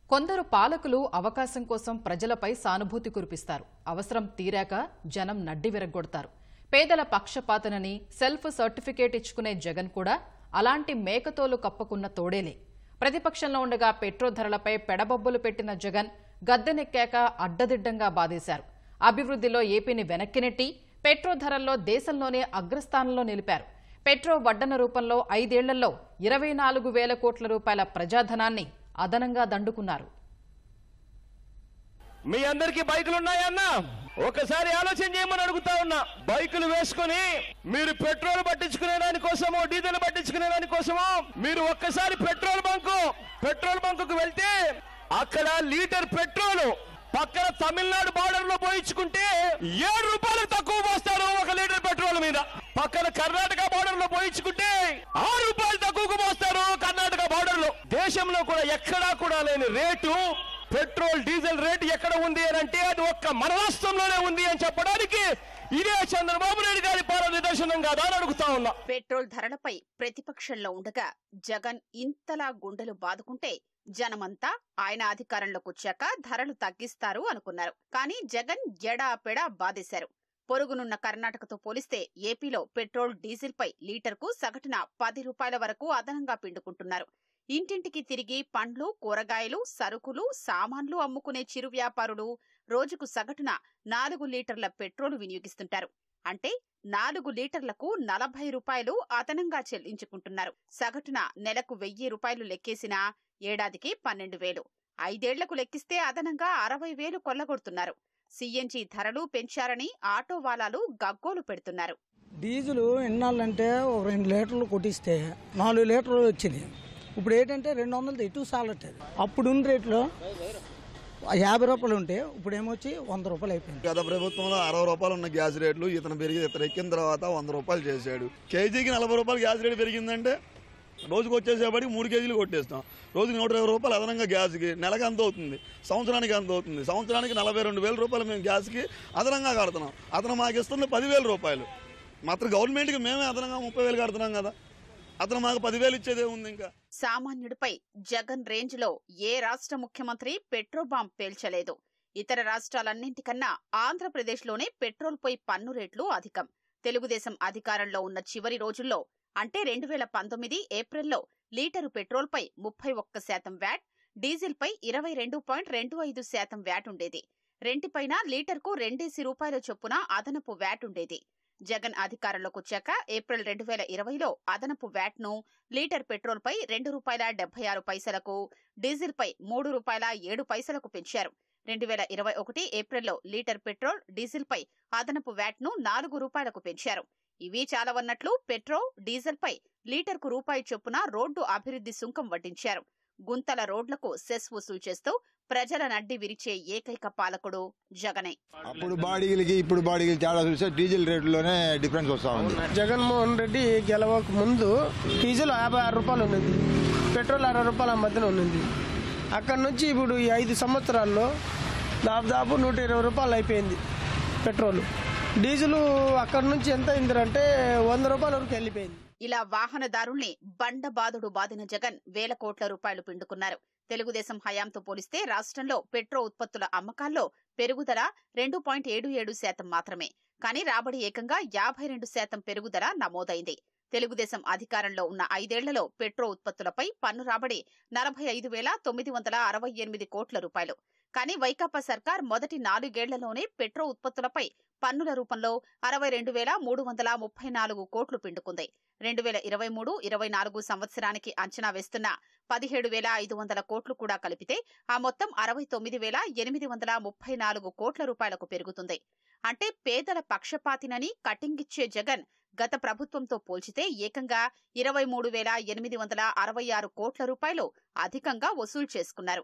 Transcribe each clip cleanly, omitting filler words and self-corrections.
కొందరు పాలకులు అవకాశం కోసం ప్రజలపై సానుభూతి కురిపిస్తారు. అవసరం తీరాక జనం నడ్డి విరగొడతారు. పేదల పక్షపాతనని సెల్ఫ్ సర్టిఫికేట్ ఇచ్చుకునే జగన్ కూడా అలాంటి మేకతోలు కప్పుకున్న తోడేలే. ప్రతిపక్షంలో ఉండగా పెట్రోల్ ధరలపై పెడబొబ్బులు పెట్టిన జగన్ గద్దెనెక్కాక అడ్డదిడ్డంగా బాధేశారు. అభివృద్ధిలో ఏపీని వెనక్కి నెట్టి పెట్రోల్ ధరల్లో దేశంలోనే అగ్రస్థానంలో నిలిపారు. పెట్రోల్ వడ్డన రూపంలో 5 ఏళ్లలో 24,000 కోట్ల రూపాయల ప్రజాధనాన్ని అదనంగా దండుకున్నారు. మీ అందరికీ బైకులు ఉన్నాయన్నా? ఒకసారి ఆలోచన చేయమని అడుగుతా ఉన్నా. బైకులు వేసుకుని మీరు పెట్రోల్ పట్టించుకునే దానికోసమో డీజిల్ పట్టించుకునే దానికోసమో మీరు ఒక్కసారి పెట్రోల్ బంకుకు వెళ్తే అక్కడ లీటర్ పెట్రోల్ పక్కన తమిళనాడు బార్డర్ లో పోయించుకుంటే 7 రూపాయలకు తక్కువ పోస్తారు ఒక లీటర్ పెట్రోల్ మీద. పక్కన కర్ణాటక బార్డర్ లో పోయించుకుంటే 6 రూపాయలు తక్కువకు పోస్తారు కర్ణాటక బార్డర్ లో. దేశంలో కూడా ఎక్కడా కూడా లేని రేటు పెట్రోల్ డీజిల్ రేటు ఎక్కడ ఉంది అని అంటే అది ఒక్క మన రాష్ట్రంలోనే ఉంది అని చెప్పడానికి ఇదే చంద్రబాబు నాయుడు గారి పాలన నిదర్శనం కాదా అని అడుగుతా ఉన్నా. పెట్రోల్ ధరలపై ప్రతిపక్షంలో ఉండగా జగన్ ఇంతలా గుండెలు బాదుకుంటే జనమంతా ఆయన అధికారంలోకి వచ్చాక ధరలు తగ్గిస్తారు అనుకున్నారు. కానీ జగన్ ఎడాపెడా బాధేశారు. పొరుగునున్న కర్ణాటకతో పోలిస్తే ఏపీలో పెట్రోల్ డీజిల్ పై లీటర్కు సగటున 10 రూపాయల వరకు అదనంగా పిండుకుంటున్నారు. ఇంటింటికి తిరిగి పండ్లు, కూరగాయలు, సరుకులు, సామాన్లు అమ్ముకునే చిరు వ్యాపారులు రోజుకు సగటున 4 లీటర్ల పెట్రోల్ వినియోగిస్తుంటారు. అంటే 4 లీటర్లకు 40 రూపాయలు అదనంగా చెల్లించుకుంటున్నారు. సగటున నెలకు 1000 రూపాయలు లెక్కేసినా ఏడాదికి 12,000. 5 ఏళ్లకు లెక్కిస్తే అదనంగా 60,000 కొల్లగొడుతున్నారు. సిఎన్జి ధరలు పెంచారని ఆటో వాలాలు గగ్గోలు పెడుతున్నారు. డీజిల్ ఎన్నాళ్ళంటే 2 లీటర్లు కొట్టిస్తే 4 లీటర్లు వచ్చింది. ఇప్పుడు ఏంటంటే 200 ఇటు సాలట్లేదు. అప్పుడున్న రేట్లో 50 రూపాయలు ఉంటే ఇప్పుడు ఏమొచ్చి 100 రూపాయలు అయిపోయింది. గత ప్రభుత్వంలో 60 రూపాయలు ఉన్న గ్యాస్ రేట్లు ఇతను ఎక్కిన తర్వాత 100 రూపాయలు చేశాడు. కేజీకి 40 రూపాయలు గ్యాస్ రేటు పెరిగిందంటే రోజుకు వచ్చేసేపటికి 3 కేజీలు కొట్టేస్తాం. రోజుకి 120 రూపాయలు అదనంగా గ్యాస్కి. నెలకు ఎంత అవుతుంది? సంవత్సరానికి ఎంత అవుతుంది? సంవత్సరానికి 42,000 రూపాయలు మేము గ్యాస్కి అదనంగా కడుతున్నాం. అతను మాకు ఇస్తుంది 10,000 రూపాయలు. మాత్రం గవర్నమెంట్కి మేమే అదనంగా 30,000 కడుతున్నాం కదా. అతను మాకు 10,000 ఇచ్చేదే ఉంది. ఇంకా సామాన్యుడిపై జగన్ రేంజ్ లో ఏ రాష్ట్ర ముఖ్యమంత్రి పెట్రోల్ బాంబ్ పేల్చలేదు. ఇతర రాష్ట్రాలన్నింటికన్నా ఆంధ్రప్రదేశ్లోనే పెట్రోల్ పై పన్ను రేట్లు అధికం. తెలుగుదేశం అధికారంలో ఉన్న చివరి రోజుల్లో అంటే 2019 ఏప్రిల్లో లీటరు పెట్రోల్ పై 31% వ్యాట్, డీజిల్ పై 22.25% వ్యాట్ ఉండేది. రెంటిపైన లీటర్కు 2 రూపాయల చొప్పున అదనపు వ్యాట్ ఉండేది. జగన్ అధికారంలోకి వచ్చాక ఏప్రిల్ 2020లో అదనపు వ్యాట్ను లీటర్ పెట్రోల్ పై ₹2.76, డీజిల్ పై ₹3.07 పెంచారు. 2021 ఏప్రిల్లో లీటర్ పెట్రోల్, డీజిల్ పై అదనపు వ్యాట్ను ₹4 పెంచారు. ఇవి చాలవన్నట్లు పెట్రోల్, డీజిల్ పై లీటర్కు రూపాయి చొప్పున రోడ్డు అభివృద్ధి సుంకం వడ్డించారు. గుంతల రోడ్లకు సెస్ వసూలు చేస్తూ ప్రజల నడ్డి విరిచే ఏకైక పాలకుడు జగనే. అప్పుడు బాడీలకి ఇప్పుడు బాడీలు తేడా చూస్తే డీజిల్ రేట్లోనే డిఫరెన్స్ వస్తా ఉంది. జగన్మోహన్ రెడ్డి గెలవక ముందు డీజిల్ 56 రూపాయలు ఉన్నది, పెట్రోల్ 60 రూపాయల మధ్యన ఉన్నది. అక్కడి నుంచి ఇప్పుడు ఈ 5 సంవత్సరాల్లో దాదాపు 120 రూపాయలు అయిపోయింది పెట్రోల్. డీజిల్ అక్కడి నుంచి ఎంత అయిందంటే 100 రూపాయల వరకు వెళ్ళిపోయింది. ఇలా వాహనదారుల్ని బండబాదుడు బాదిన జగన్ వేల కోట్ల రూపాయలు పిండుకున్నారు. తెలుగుదేశం హయాంతో పోలిస్తే రాష్ట్రంలో పెట్రోల్ ఉత్పత్తుల అమ్మకాల్లో పెరుగుదల 2.77% మాత్రమే. కానీ రాబడి ఏకంగా 52% పెరుగుదల నమోదైంది. తెలుగుదేశం అధికారంలో ఉన్న 5 ఏళ్లలో పెట్రోల్ ఉత్పత్తులపై పన్ను రాబడి 45,968 కోట్ల రూపాయలు. కానీ వైకాపా సర్కార్ మొదటి 4 ఏళ్లలోనే పెట్రోల్ ఉత్పత్తులపై పన్నుల రూపంలో 62,334 కోట్లు పిండుకుంది. 2023-24 సంవత్సరానికి అంచనా వేస్తున్న 17,500 కోట్లు కూడా కలిపితే ఆ మొత్తం 69,834 కోట్ల రూపాయలకు పెరుగుతుంది. అంటే పేదల పక్షపాతినని కటింగిచ్చే జగన్ గత ప్రభుత్వంతో పోల్చితే ఏకంగా 23,866 కోట్ల రూపాయలు అధికంగా వసూలు చేసుకున్నారు.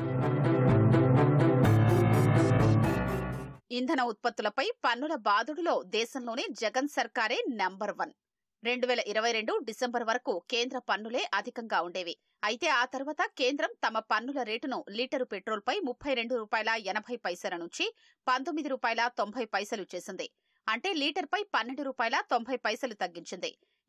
ఇంధన ఉత్పత్తులపై పన్నుల బాదుడులో దేశంలోనే జగన్ సర్కారే నంబర్ 1. 2022 డిసెంబర్ వరకు కేంద్ర పన్నులే అధికంగా ఉండేవి. అయితే ఆ తర్వాత కేంద్రం తమ పన్నుల రేటును లీటరు పెట్రోల్పై ₹32.80 నుంచి ₹19.90 చేసింది. అంటే లీటర్పై ₹12.90 తగ్గించింది.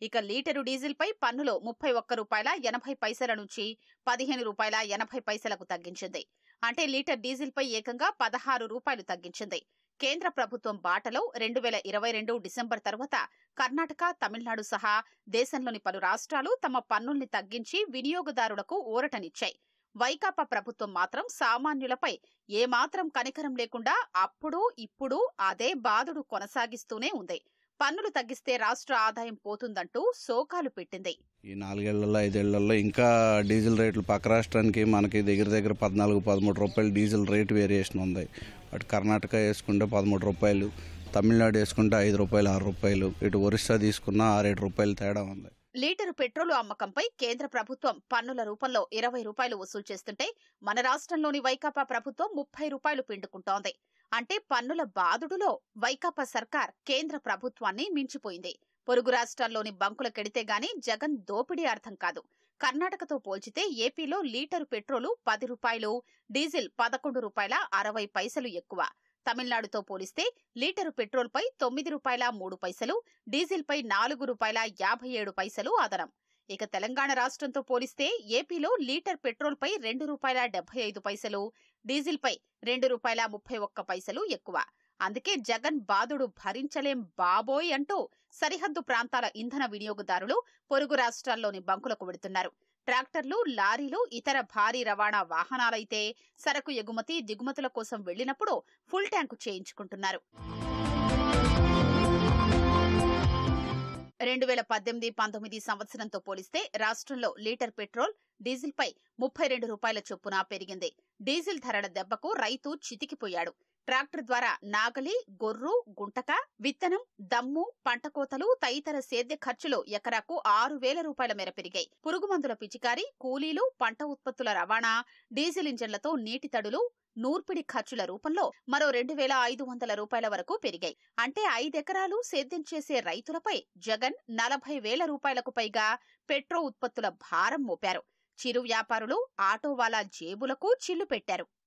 ఇక లీటరు డీజిల్ పై పన్నులో ₹31.80 నుంచి ₹15.80 తగ్గించింది. అంటే లీటర్ డీజిల్ పై ఏకంగా ₹16 తగ్గించింది. కేంద్ర ప్రభుత్వం బాటలో 2022 డిసెంబర్ తర్వాత కర్ణాటక, తమిళనాడు సహా దేశంలోని పలు రాష్ట్రాలు తమ పన్నుల్ని తగ్గించి వినియోగదారులకు ఊరటనిచ్చాయి. వైకాపా ప్రభుత్వం మాత్రం సామాన్యులపై ఏమాత్రం కనికరం లేకుండా అప్పుడు ఇప్పుడు అదే బాదుడు కొనసాగిస్తూనే ఉంది. పన్నులు తగ్గిస్తే రాష్ట్ర ఆదాయం పోతుందంటూ శోకాలు పెట్టింది. ఈ 4 ఏళ్లలో 5 ఏళ్లలో ఇంకా డీజిల్ రేట్లు పక్క రాష్ట్రానికి మనకి దగ్గర 14-13 రూపాయలు డీజిల్ రేటు వేరియేషన్ ఉంది. అటు కర్ణాటక వేసుకుంటే 13 రూపాయలు, తమిళనాడు వేసుకుంటే 5 రూపాయలు 6 రూపాయలు, ఇటు ఒరిస్సా తీసుకున్న 6-7 రూపాయలు తేడా ఉంది. లీటరు పెట్రోలు అమ్మకంపై కేంద్ర ప్రభుత్వం పన్నుల రూపంలో ₹20 వసూలు చేస్తుంటే మన రాష్ట్రంలోని వైకాపా ప్రభుత్వం ₹30 పిండుకుంటోంది. అంటే పన్నుల బాదుడులో వైకాపా సర్కార్ కేంద్ర ప్రభుత్వాన్ని మించిపోయింది. పొరుగు రాష్ట్రాల్లోని బంకులకెడితే గాని జగన్ దోపిడీ అర్థం కాదు. కర్ణాటకతో పోల్చితే ఏపీలో లీటరు పెట్రోలు ₹10, డీజిల్ ₹11.60 ఎక్కువ. తమిళనాడుతో పోలిస్తే లీటరు పెట్రోల్పై ₹9.03, డీజిల్పై ₹4.57 అదనం. ఇక తెలంగాణ రాష్ట్రంతో పోలిస్తే ఏపీలో లీటర్ పెట్రోల్పై ₹2.75, డీజిల్పై ₹2.31 ఎక్కువ. అందుకే జగన్ బాదుడు భరించలేం బాబోయ్ అంటూ సరిహద్దు ప్రాంతాల ఇంధన వినియోగదారులు పొరుగు రాష్ట్రాల్లోని బంకులకు వెడుతున్నారు. ట్రాక్టర్లు, లారీలు, ఇతర భారీ రవాణా వాహనాలైతే సరకు ఎగుమతి, దిగుమతుల కోసం వెళ్లినప్పుడు ఫుల్ ట్యాంకు చేయించుకుంటున్నారు. 2018-19 సంవత్సరంతో పోలిస్తే రాష్ట్రంలో లీటర్ పెట్రోల్, డీజిల్పై ₹32 చొప్పున పెరిగింది. డీజిల్ ధరల దెబ్బకు రైతు చితికిపోయాడు. ట్రాక్టర్ ద్వారా నాగలి, గొర్రు, గుంటక, విత్తనం, దమ్ము, పంట కోతలు తదితర సేద్య ఖర్చులు ఎకరాకు ₹6,000 మేర పెరిగాయి. పురుగుమందుల పిచికారీ, కూలీలు, పంట ఉత్పత్తుల రవాణా, డీజిల్ ఇంజన్లతో నీటి తడులు, నూర్పిడి ఖర్చుల రూపంలో మరో ₹2,500 వరకు పెరిగాయి. అంటే 5 ఎకరాలు సేద్యం చేసే రైతులపై జగన్ ₹40,000 పైగా పెట్రో ఉత్పత్తుల భారం మోపారు. చిరు వ్యాపారులు, ఆటోవాలా జేబులకు చిల్లు పెట్టారు.